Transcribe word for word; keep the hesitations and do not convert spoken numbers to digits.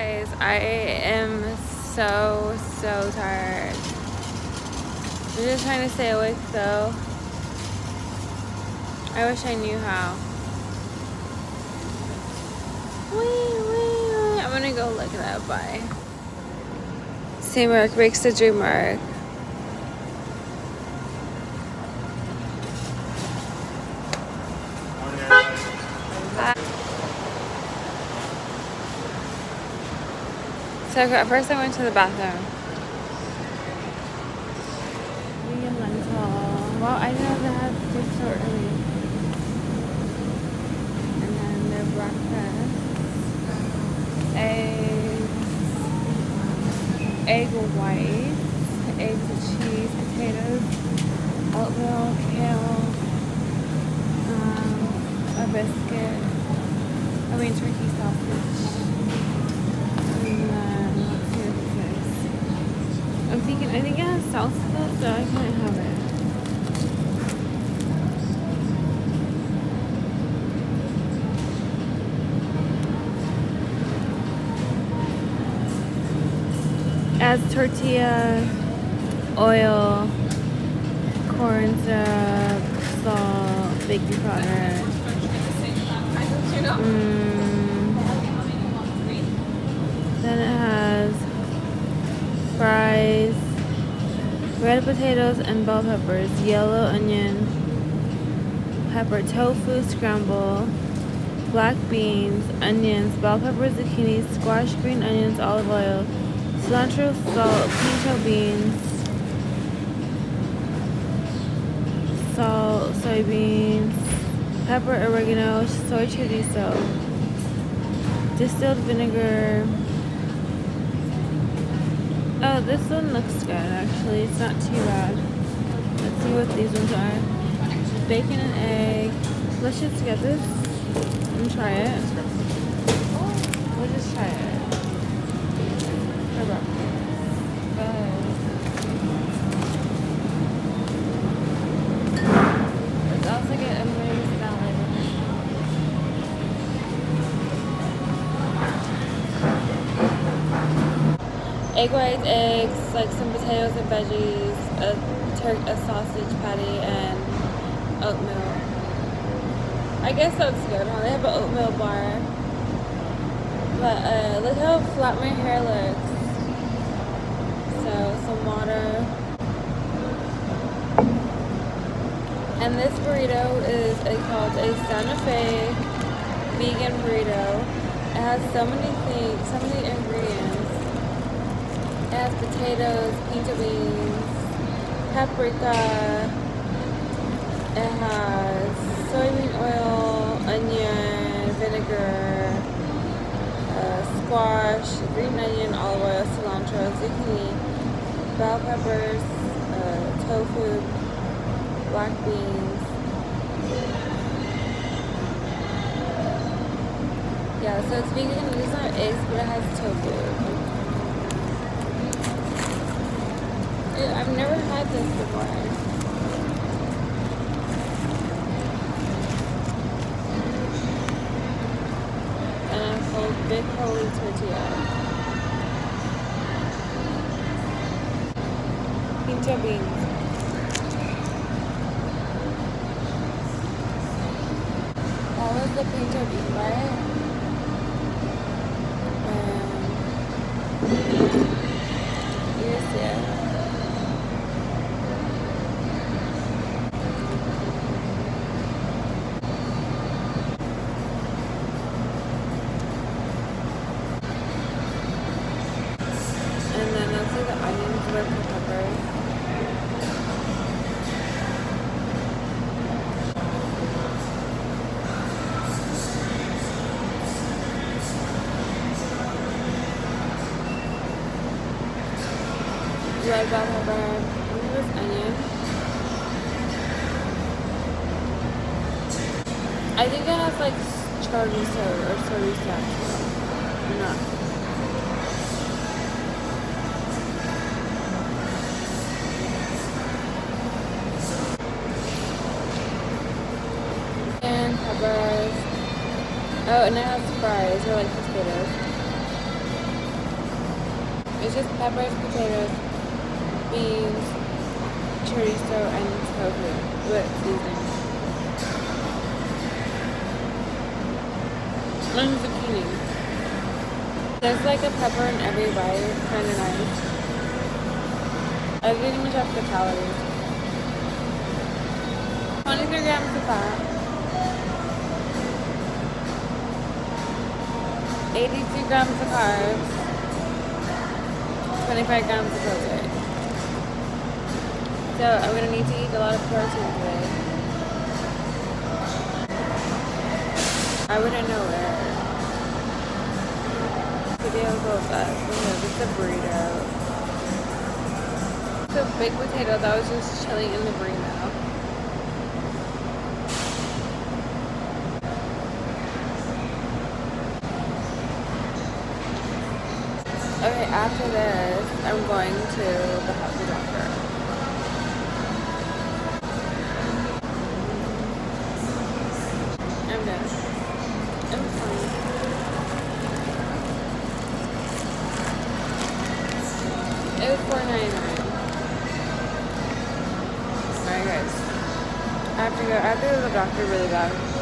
guys, I am so, so tired. I'm just trying to stay awake though. I wish I knew how. Wee, wee, wee. I'm gonna go look it up. Bye. See, Mark makes the dream mark. So at first I went to the bathroom. Vegan lentil. Well, I know they have food so early. And then their breakfast. Eggs. Egg whites. Eggs with cheese, potatoes, oatmeal, kale, um, a biscuit. I mean turkey sausage. I'm thinking, I think it has salsa though, so I can't have it. It has tortilla, oil, corn syrup, salt, baking powder. Mm. Then it has fries, red potatoes and bell peppers, yellow onion, pepper, tofu scramble, black beans, onions, bell peppers, zucchini, squash, green onions, olive oil, cilantro, salt, pinto beans, salt, soybeans, pepper, oregano, soy chorizo, distilled vinegar. Oh, this one looks good actually. It's not too bad. Let's see what these ones are. Bacon and egg. Let's just get this and try it. We'll just try it. For breakfast. Let's also get a mini salad. Egg whites, eggs, like some potatoes and veggies, a, tur a sausage patty, and oatmeal. I guess that's good, huh? They have an oatmeal bar. But uh, look how flat my hair looks. So, some water. And this burrito is a, called a Santa Fe vegan burrito. It has so many things, so many ingredients. It has potatoes, pinto beans, paprika. It has soybean oil, onion, vinegar, uh, squash, green onion, olive oil, cilantro, zucchini, bell peppers, uh, tofu, black beans. Yeah, so it's vegan. It doesn't have eggs, but it has tofu. I've never had this before. And a whole big holy tortilla. Pinto beans. That was the pinto bean, right? Um, here's it. Red bell pepper, and this onion. I think it has like chorizo or chorizo. Or not. And peppers. Oh, and it has fries or like potatoes. It's just peppers, potatoes, beans, chorizo, and tofu with seasoning. And zucchini. There's like a pepper in every bite, kind of nice. I didn't even check the calories. twenty-three grams of fat. eighty-two grams of carbs. twenty-five grams of protein. So I'm going to need to eat a lot of protein today. I wouldn't know where. Video goes up. It's a burrito. It's a big potato that was just chilling in the burrito. Okay, after this, I'm going to the healthy doctor. I'm done. I'm fine. It was four ninety-nine. Alright guys. I have to go. I have to go to the doctor really bad.